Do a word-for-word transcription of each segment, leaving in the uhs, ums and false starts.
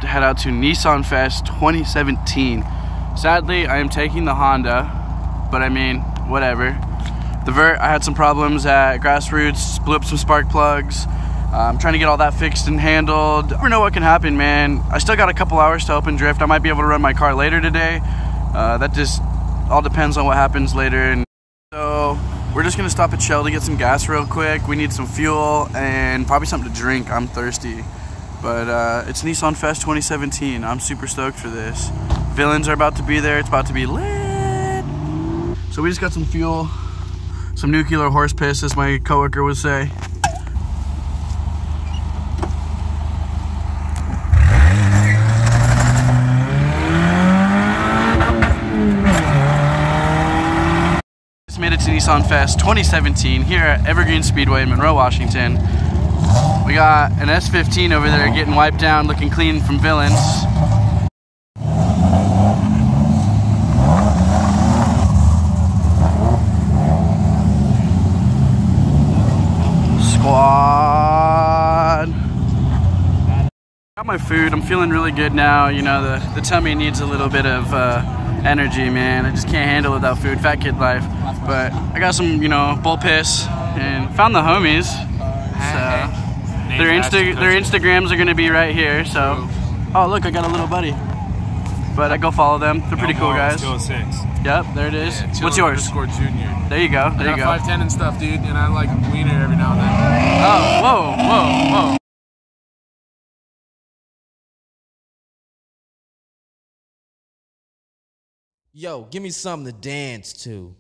head out to Nissan Fest twenty seventeen. Sadly, I am taking the Honda, but I mean, whatever. The Vert, I had some problems at Grassroots, blew up some spark plugs. Uh, I'm trying to get all that fixed and handled. Never know what can happen, man. I still got a couple hours to open drift. I might be able to run my car later today. Uh, that just all depends on what happens later. And so we're just gonna stop at Shell to get some gas real quick. We need some fuel and probably something to drink. I'm thirsty. But uh, it's Nissan Fest twenty seventeen. I'm super stoked for this. Villains are about to be there. It's about to be lit. So we just got some fuel, some nuclear horse piss, as my coworker would say. Just made it to Nissan Fest twenty seventeen here at Evergreen Speedway in Monroe, Washington. We got an S fifteen over there getting wiped down, looking clean from Villains. Squad. Got my food. I'm feeling really good now. You know, the, the tummy needs a little bit of uh, energy, man. I just can't handle it without food. Fat kid life. But I got some, you know, bull piss and found the homies. So. Their Insta their Instagrams are gonna be right here. So, oh look, I got a little buddy. But I go follow them. They're pretty cool guys. two oh six. Yep, there it is. Yeah, what's yours? Underscore Junior. There you go. There I you go. five ten and stuff, dude, and I like a wiener every now and then. Oh, whoa, whoa, whoa. Yo, give me something to dance to.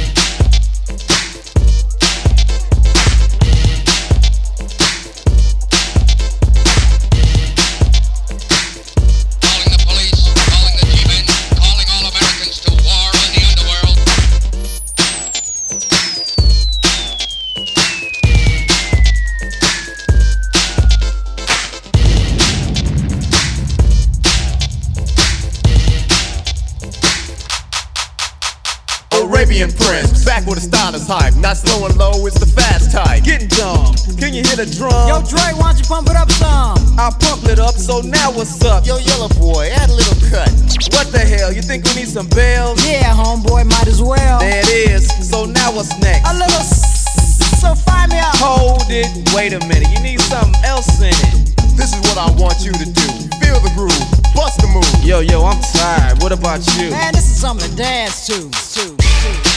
Arabian Prince, back with the stylish hype. Not slow and low, it's the fast type. Getting dumb, can you hit a drum? Yo, Dre, why don't you pump it up some? I pump it up, so now what's up? Yo, yellow boy, add a little cut. What the hell, you think we need some bells? Yeah, homeboy, might as well. There it is, so now what's next? A little s so fire me up. Hold it, wait a minute, you need something else in it. This is what I want you to do. Feel the groove, bust the move. Yo, yo, I'm tired. What about you? Man, this is something to dance to. to, to.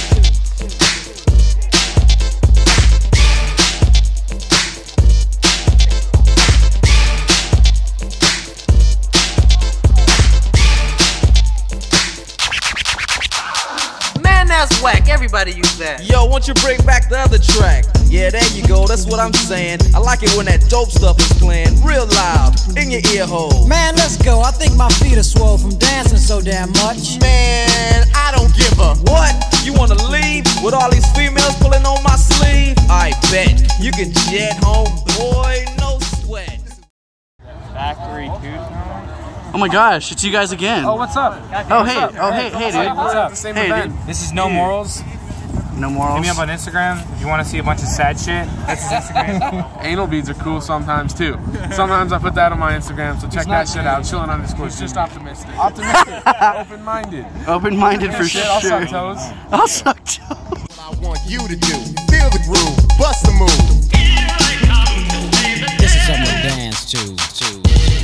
That's whack, everybody use that. Yo, won't you bring back the other track? Yeah, there you go, that's what I'm saying. I like it when that dope stuff is playing real loud in your ear hole. Man, let's go, I think my feet are swole from dancing so damn much. Man, I don't give a what? You wanna leave with all these females pulling on my sleeve? I bet you can jet home, boy, no sweat. Factory Tuesday. Oh my gosh, it's you guys again. Oh, what's up? Oh hey, oh hey, hey dude. What's up? Same Hey event. dude. This is No Morals. No morals. Hit me up on Instagram if you want to see a bunch of sad shit. That's his Instagram. Anal beads are cool sometimes too. Sometimes I put that on my Instagram, so check that shit out. Chillin' underscore. He's just optimistic. Optimistic. Open-minded. Open-minded for Shit, sure. I'll suck toes. I'll suck toes. What I want you to do. Feel the groove, bust the move. This is something to dance to. to.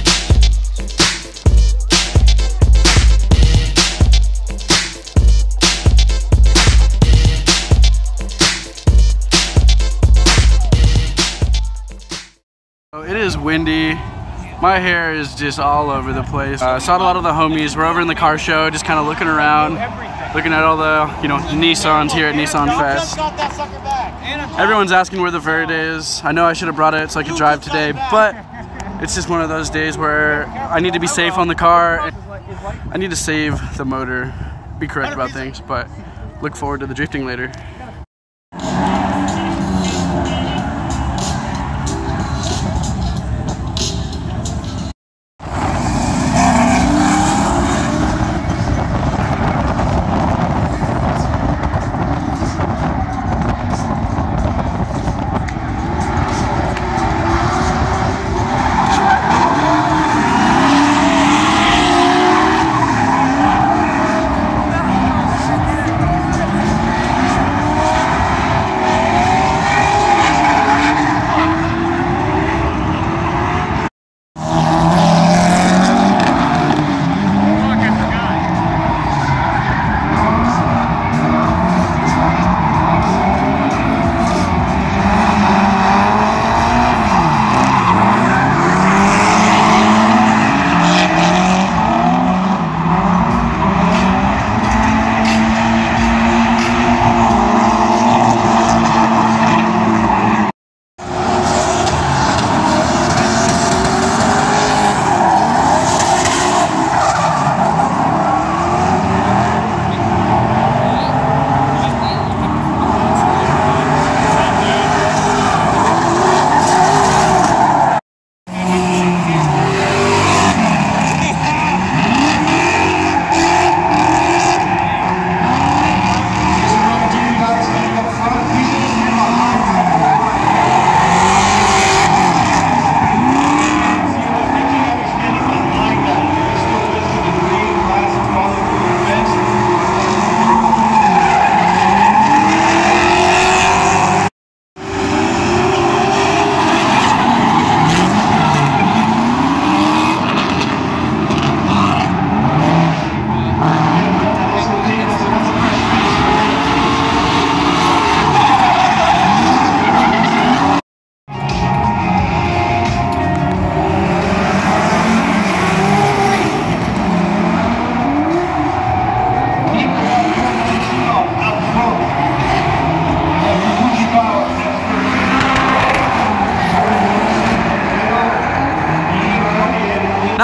It is windy. My hair is just all over the place. I uh, saw a lot of the homies. We're over in the car show, just kind of looking around, looking at all the, you know, Nissans here at Nissan Fest. Everyone's asking where the Vert is. I know I should have brought it so I could drive today, but it's just one of those days where I need to be safe on the car. I need to save the motor, be correct about things, but look forward to the drifting later.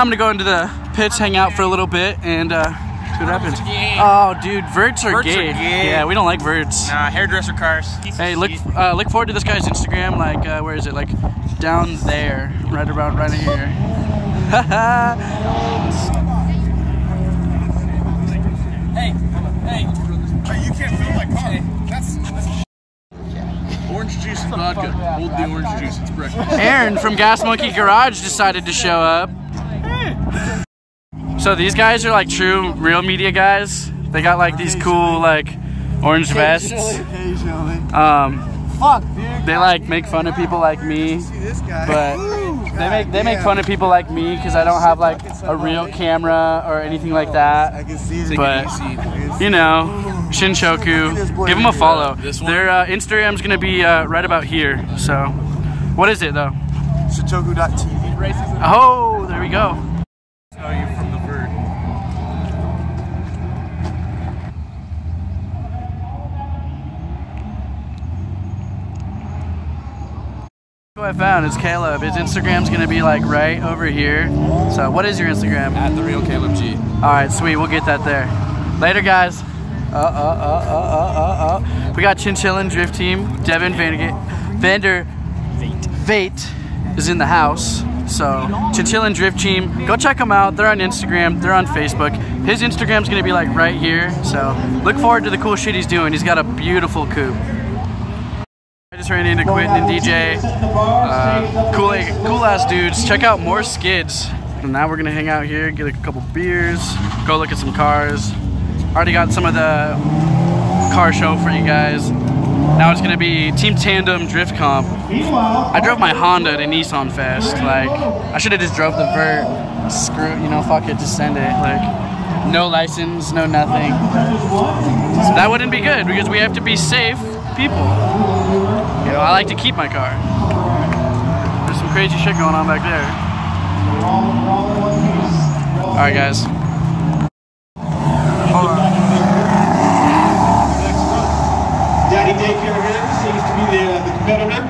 I'm gonna go into the pits, hang out for a little bit, and uh, see what happens. Oh, dude, verts are, Verts gay. are gay. Yeah, we don't like verts. Nah, hairdresser cars. Hey, look, uh, look forward to this guy's Instagram. Like, uh, where is it? Like, down there, right around, right here. Hey, hey, you can't feel my car. That's, that's Orange juice and vodka. Hold the orange juice. It's breakfast. Aaron from Gas Monkey Garage decided to show up. So these guys are like true real media guys. They got like these cool like orange vests. Um, Fuck, dude. they like make fun of people like me, but they make they make fun of people like me because I don't have like a real camera or anything like that. I can see it. But you know, Shinshoku, give them a follow. Their uh, Instagram's gonna be uh, right about here. So, what is it though? Shinshoku dot T V. Oh, there we go. Oh, you're from the bird. Who I found is Caleb. His Instagram's gonna be like right over here. So, what is your Instagram? At the real Caleb G. All right, sweet. We'll get that there. Later, guys. Uh, uh, uh, uh, uh, uh, uh. We got Chinchillin Drift Team. Devin Vander Vander Vate is in the house. So, Chinchillin Drift Team. Go check them out. They're on Instagram. They're on Facebook. His Instagram's gonna be like right here. So, look forward to the cool shit he's doing. He's got a beautiful coupe. I just ran into Quentin and D J. Uh, cool, cool ass dudes. Check out more skids. And now we're gonna hang out here, get a couple beers, go look at some cars. Already got some of the car show for you guys. Now it's gonna be Team Tandem Drift Comp. I drove my Honda to Nissan Fest. Like, I should have just drove the Vert. Screw, you know, fuck it, just send it. Like, no license, no nothing. So that wouldn't be good because we have to be safe people. You know, I like to keep my car. There's some crazy shit going on back there. All right, guys. Hold on. Daddy Daycare here seems to be the, uh, the competitor.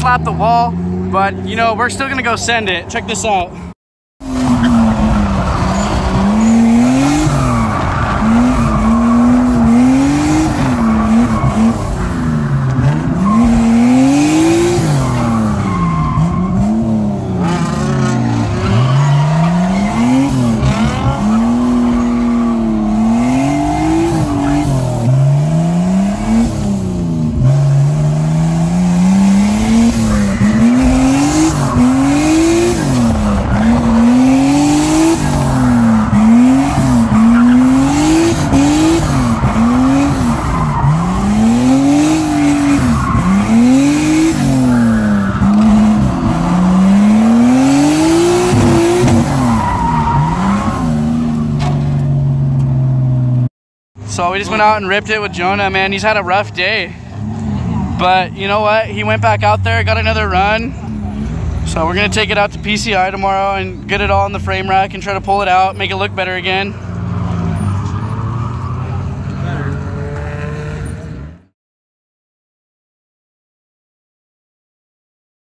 slap the wall, but you know, we're still gonna go send it. Check this out. So we just went out and ripped it with Jonah, man. He's had a rough day. But you know what? He went back out there, got another run. So we're gonna take it out to P C I tomorrow and get it all in the frame rack and try to pull it out, make it look better again.